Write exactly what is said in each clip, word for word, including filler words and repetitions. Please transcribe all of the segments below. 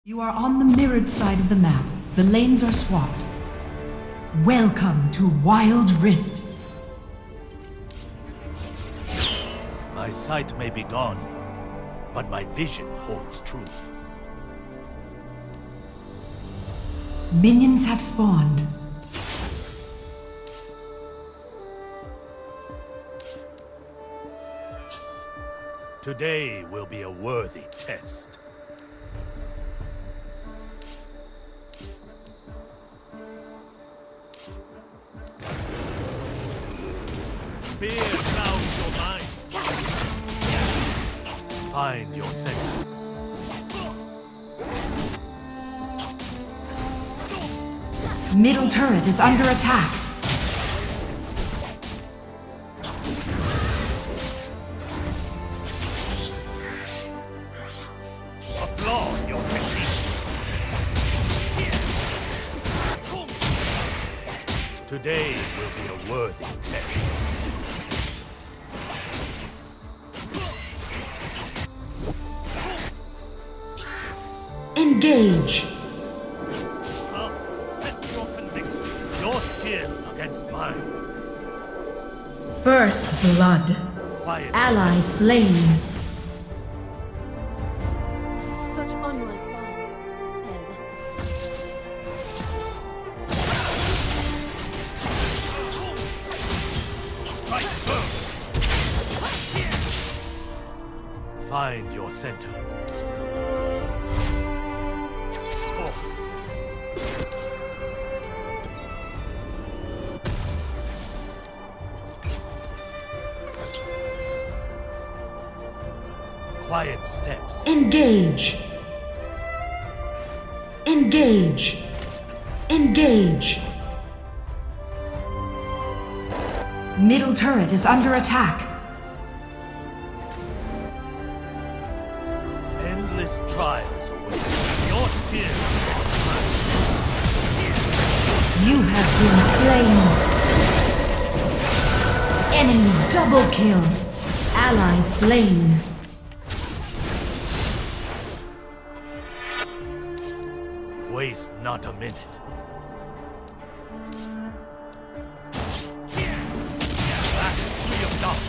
You are on the mirrored side of the map. The lanes are swapped. Welcome to Wild Rift. My sight may be gone, but my vision holds truth. Minions have spawned. Today will be a worthy test. Fear clouds your mind. Find your center. Middle turret is under attack. Applaud your technique. Today will be a worthy test. Engage. Come, test your conviction. Your skill against mine. First blood. Quiet. Ally slain. Such unlike fire. Right firm. Find your center. Quiet steps. Engage. Engage. Engage. Middle turret is under attack. Endless trials await. Your spear. You have been slain. Enemy double kill. Ally slain. Waste not a minute. Back free of doubt.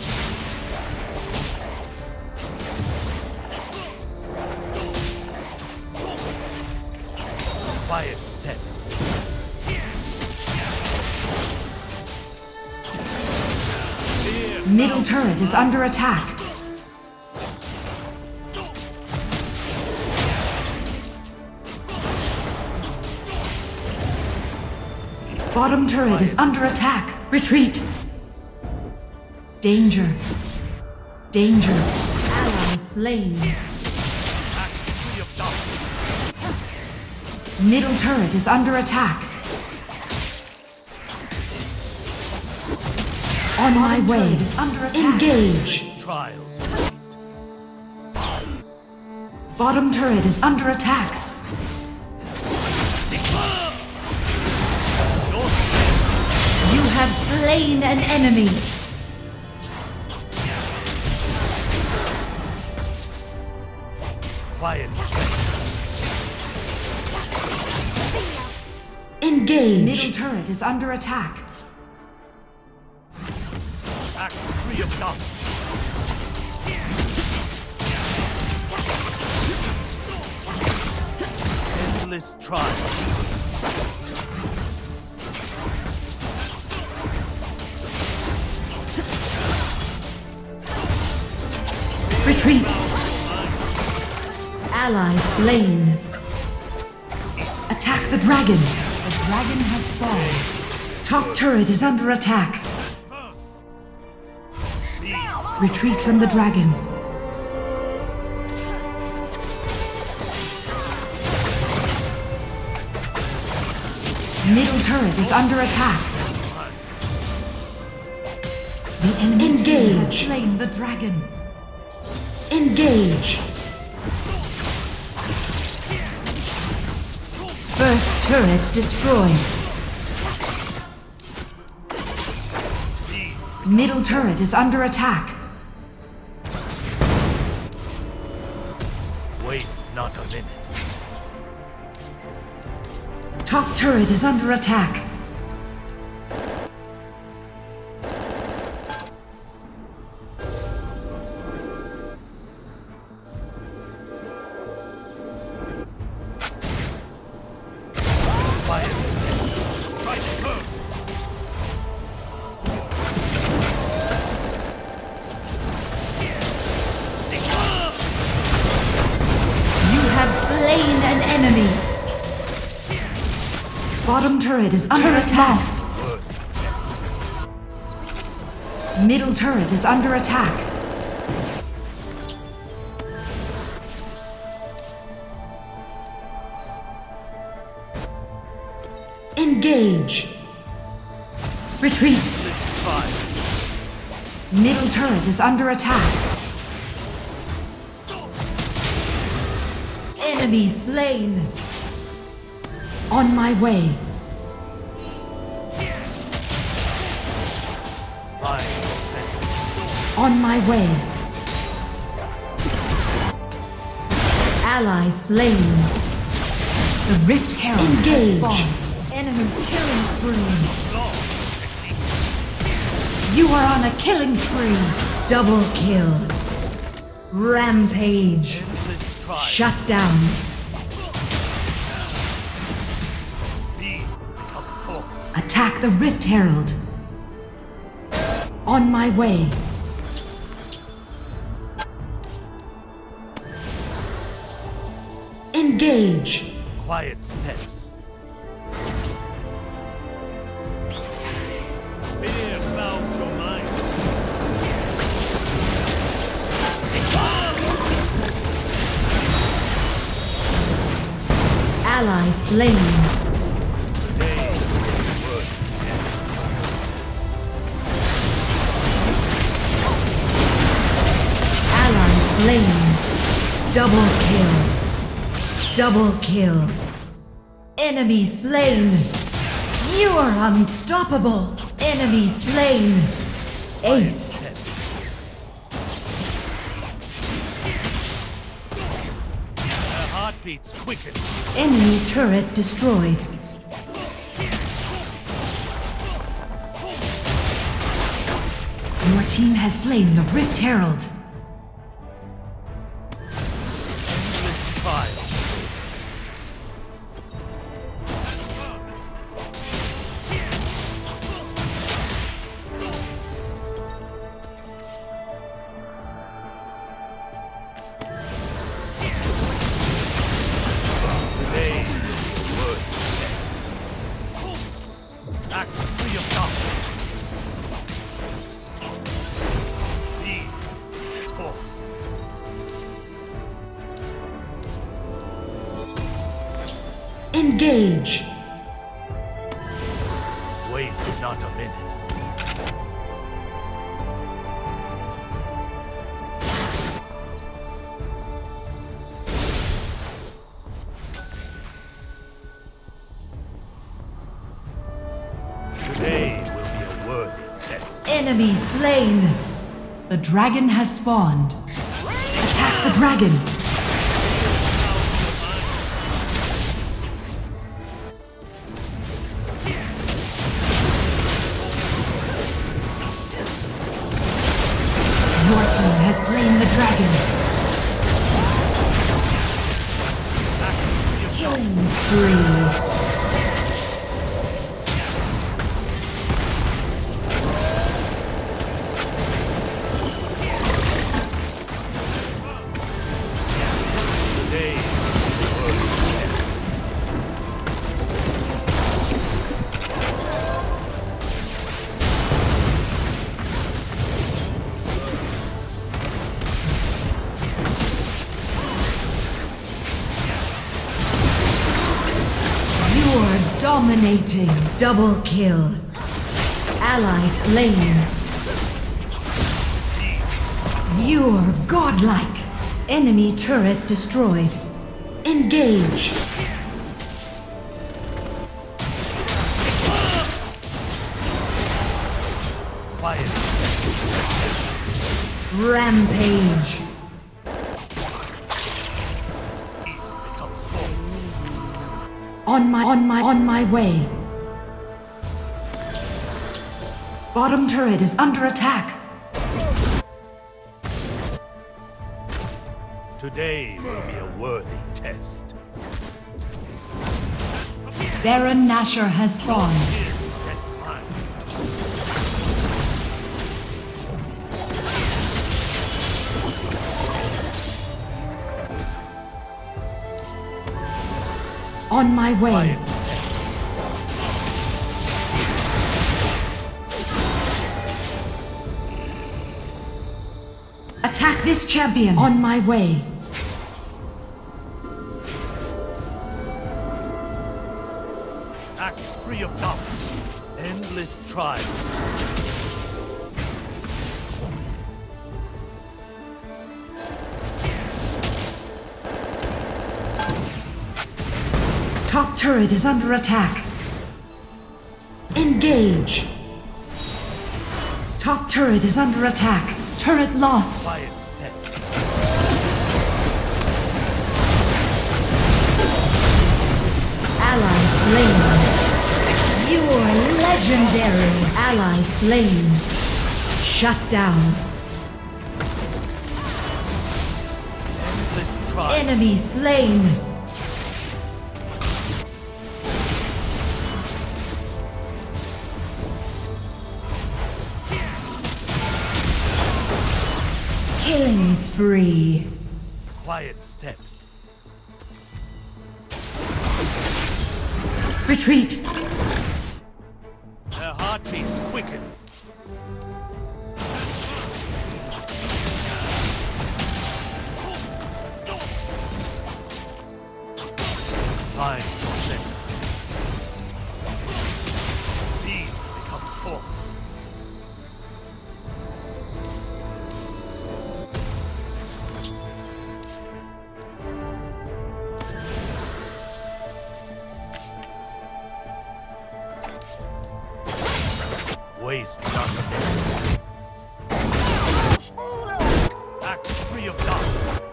Quiet steps. Middle turret is under attack. Bottom turret is under attack. Retreat. Danger. Danger. Ally slain. Back free of doubt. Middle turret is under attack. On my way. Is under attack. Engage. Trials await. Bottom turret is under attack. You have slain an enemy. Quiet. Engage. Middle turret is under attack. Back free of doubt. Endless trials. Retreat. Ally slain. Attack the dragon. The dragon has spawned. Top turret is under attack. Retreat from the dragon. Middle turret is under attack. The enemy team has slain the dragon. Engage. First turret destroyed. Middle turret is under attack. Waste not a minute. Top turret is under attack. Bottom turret is under attack. Middle turret is under attack. Engage. Retreat. Middle turret is under attack. Enemy slain. On my way. On my way. Ally slain. The Rift Herald Engage. Has spawned. Enemy killing spree. You are on a killing spree. Double kill. Rampage. Shut down. Attack the Rift Herald. On my way. Engage. Quiet steps. Fear clouds your mind. Ally slain. Slain. Double kill. Double kill. Enemy slain. You are unstoppable. Enemy slain. Ace. Her heartbeats quicken. Enemy turret destroyed. Your team has slain the Rift Herald. Engage. Waste not a minute. Today will be a worthy test. Enemy slain. The dragon has spawned. Attack the dragon. Your team has slain the dragon. Killing spree. Dominating. Double kill. Ally slain. You're godlike. Enemy turret destroyed. Engage. Quiet. Rampage. On my, on my, on my way. Bottom turret is under attack. Today will be a worthy test. Baron Nashor has spawned. That's mine. On my way. Quiet steps. Attack this champion. On my way. Act free of doubt. Endless trials. Top turret is under attack. Engage. Top turret is under attack. Turret lost. Quiet steps. Ally slain. You are legendary. Ally slain. Shut down. Endless trials. Enemy slain. Killing spree. Quiet steps. Retreat. Their heartbeats quicken. Find your center. Speed becomes force. Waste nothing. Act free of doubt.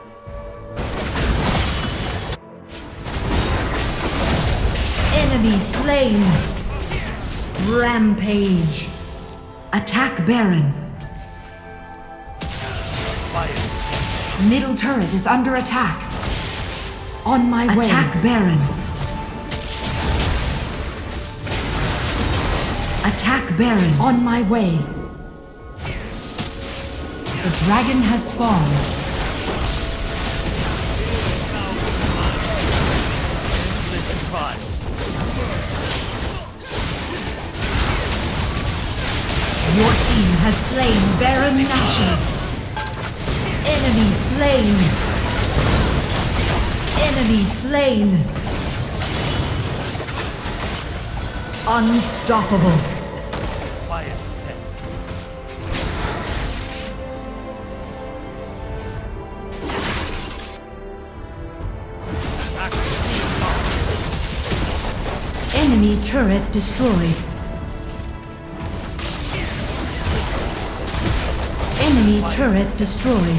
Enemy slain. Rampage. Attack Baron. Quiet steps. Middle turret is under attack. On my way. Attack Baron. Attack Baron. On my way. The dragon has spawned. Endless trials. Your team has slain Baron Nashor. Enemy slain. Enemy slain. Unstoppable. Quiet steps. Act free of doubt. Enemy turret destroyed. Enemy turret destroyed.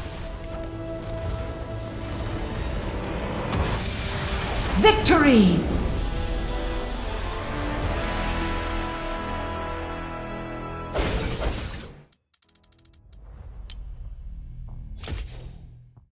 Victory!